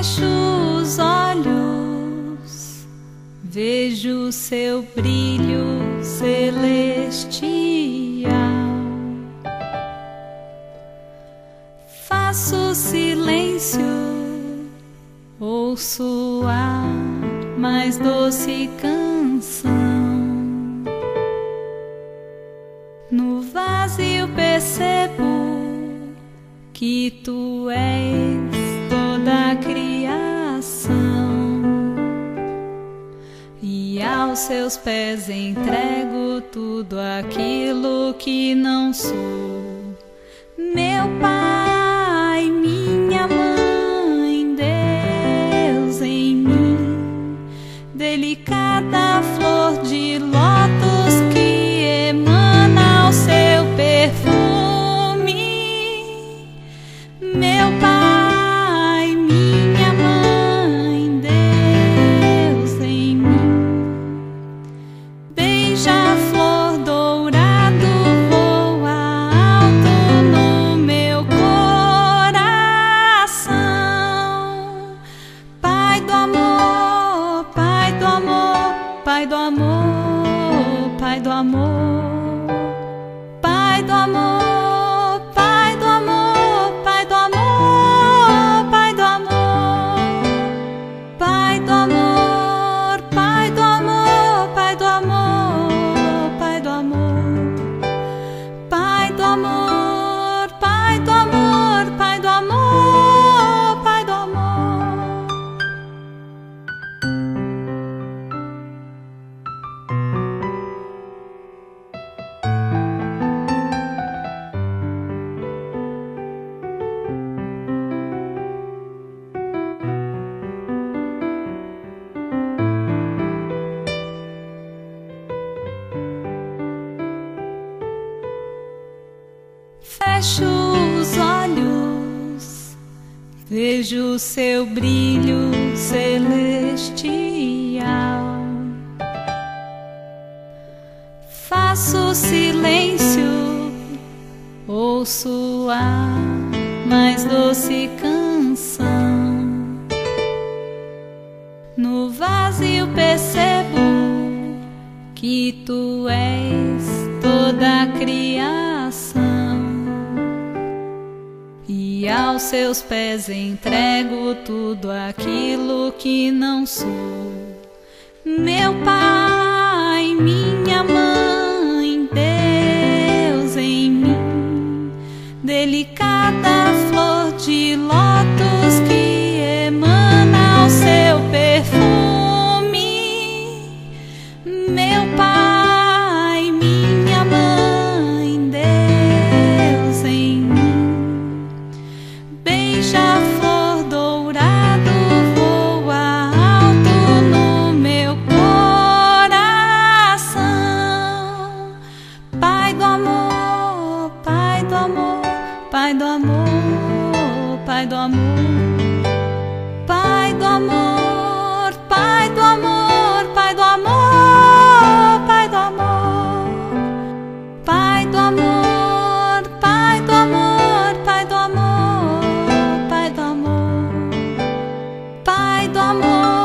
Fecho os olhos, vejo seu brilho celestial. Faço silêncio, ouço a mais doce canção. No vazio percebo que tu és toda a criação, e aos seus pés entrego tudo aquilo que não sou. Meu Pai, minha Mãe, Deus em mim, delicada flor de lótus que emana o seu perfume. Meu Pai, minha Mãe, Deus em mim, beija-flor dourado voa alto no meu coração. Pai do amor, Pai do amor, Pai do amor, Pai do amor, Pai do amor. Fecho os olhos, vejo seu brilho celestial. Faço silêncio, ouço a mais doce canção. No vazio percebo que tu és toda a criação, e aos seus pés entrego tudo aquilo que não sou. Meu Pai, minha Mãe, Deus em mim, delicada flor de lótus que emana o seu perfume. Meu Pai, minha Mãe, Deus em mim, beija-flor dourado voa alto no meu coração. Pai do amor, Pai do amor, Pai do amor, Pai do amor, Pai do amor, Pai do amor, Pai do amor, Pai do amor, Pai do amor, Pai do amor, Pai do amor, Pai do amor, Pai do amor.